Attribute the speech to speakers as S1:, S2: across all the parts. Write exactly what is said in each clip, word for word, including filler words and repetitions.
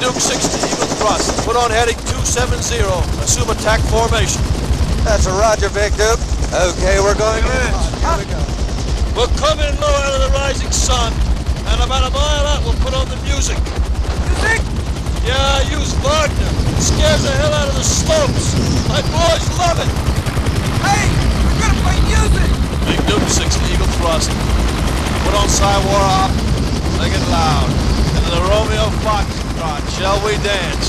S1: Duke sixty, Eagle thrust. Put on heading two seven zero. Assume attack formation.
S2: That's a Roger, Big Duke. Okay, we're going in. Here we go.
S1: We'll come in low out of the rising sun, and about a mile out we'll put on the music.
S2: Music?
S1: Yeah, use Wagner. It scares the hell out of the slopes. My boys love it.
S2: Hey, we're gonna play music.
S1: Big Duke sixty, Eagle thrust. Put on Cywar off. Make it loud. And the Romeo Foxtrot, shall we dance?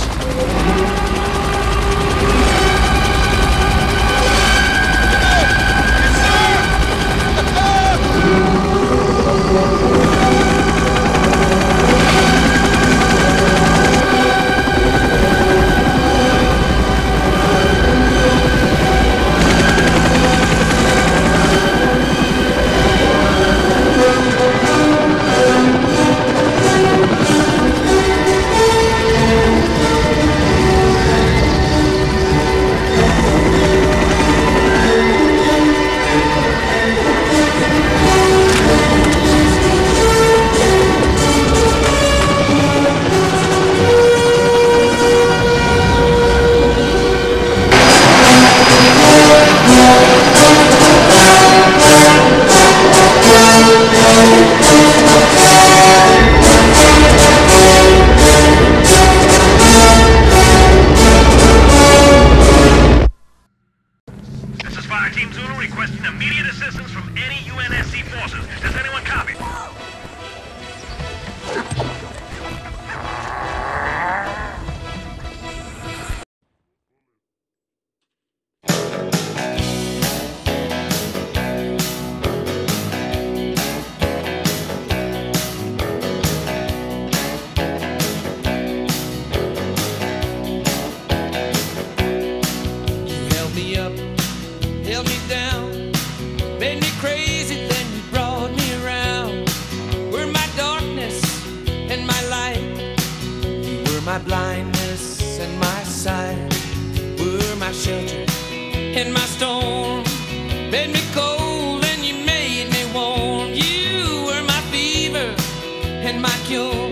S3: My blindness and my sight were my shelter in my storm. Made me cold and you made me warm. You were my fever and my cure.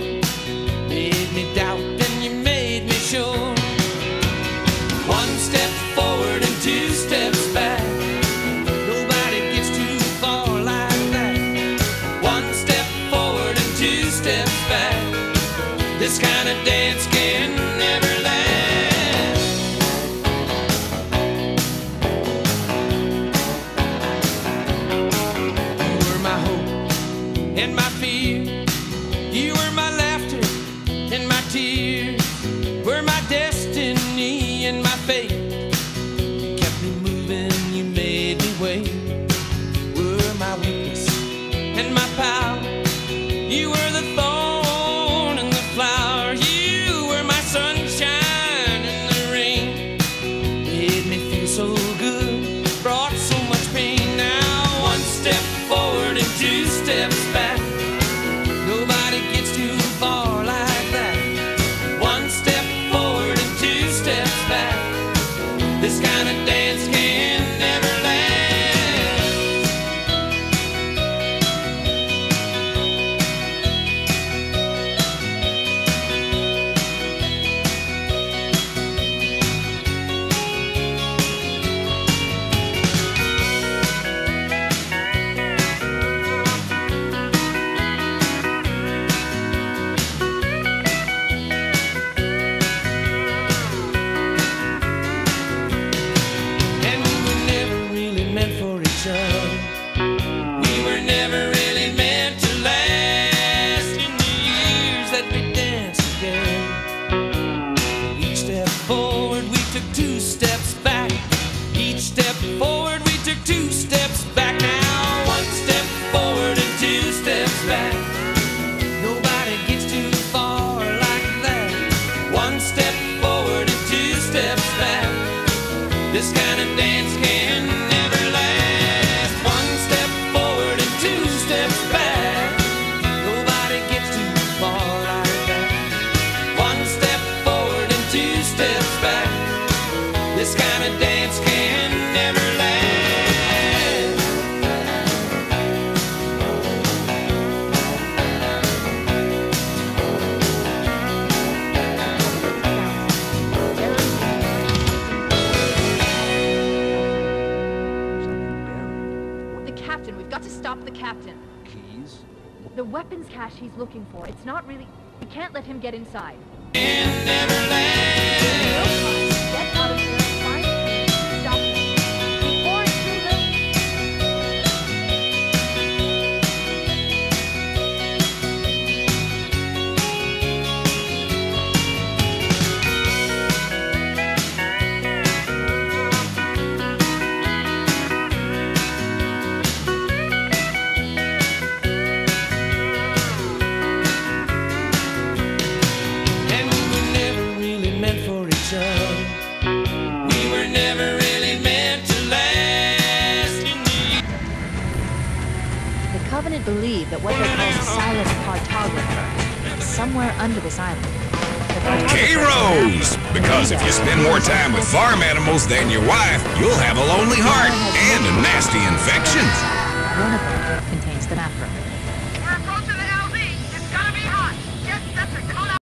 S3: Made me doubt and you made me sure. One step forward and two steps back. Nobody gets too far like that. One step forward and two steps back. This kind of dance can never last. You were my hope and my fear. You were my laughter and my tears. Were my destiny and my fate. You kept me moving, you made me wait. Were my weakness and my power. You were the thorn and the flower. You were my sunshine in the rain. Made me feel so good, brought so much pain. Now one step forward and two steps back. Nobody gets too far like that. One step forward and two steps back. This kind of dance can never last. And we were never really meant for each other. We were never really meant to last. In the years that we danced together, each step forward we took two steps back. Each step forward we took two steps back. Now one step forward and two steps back. Nobody gets too far like that. One step forward and two steps back. This kind of dance can never last. One step forward and two steps back. Nobody gets too far like that. One step forward and two steps back. This kind of dance can never last.
S4: weapons cache he's looking for. It's not really... We can't let him get inside.
S3: In Neverland.
S4: Get out of here and find him. Stop him. Before it's too late.
S3: And we were never really meant for each other. We were never really meant to last in the
S4: The Covenant believe that what they call a silent cartographer is somewhere under this island. The cartographer-
S5: Hey, Rose! Because if you spend more time with farm animals than your wife, you'll have a lonely heart and a nasty infection.
S4: One of them contains the map room.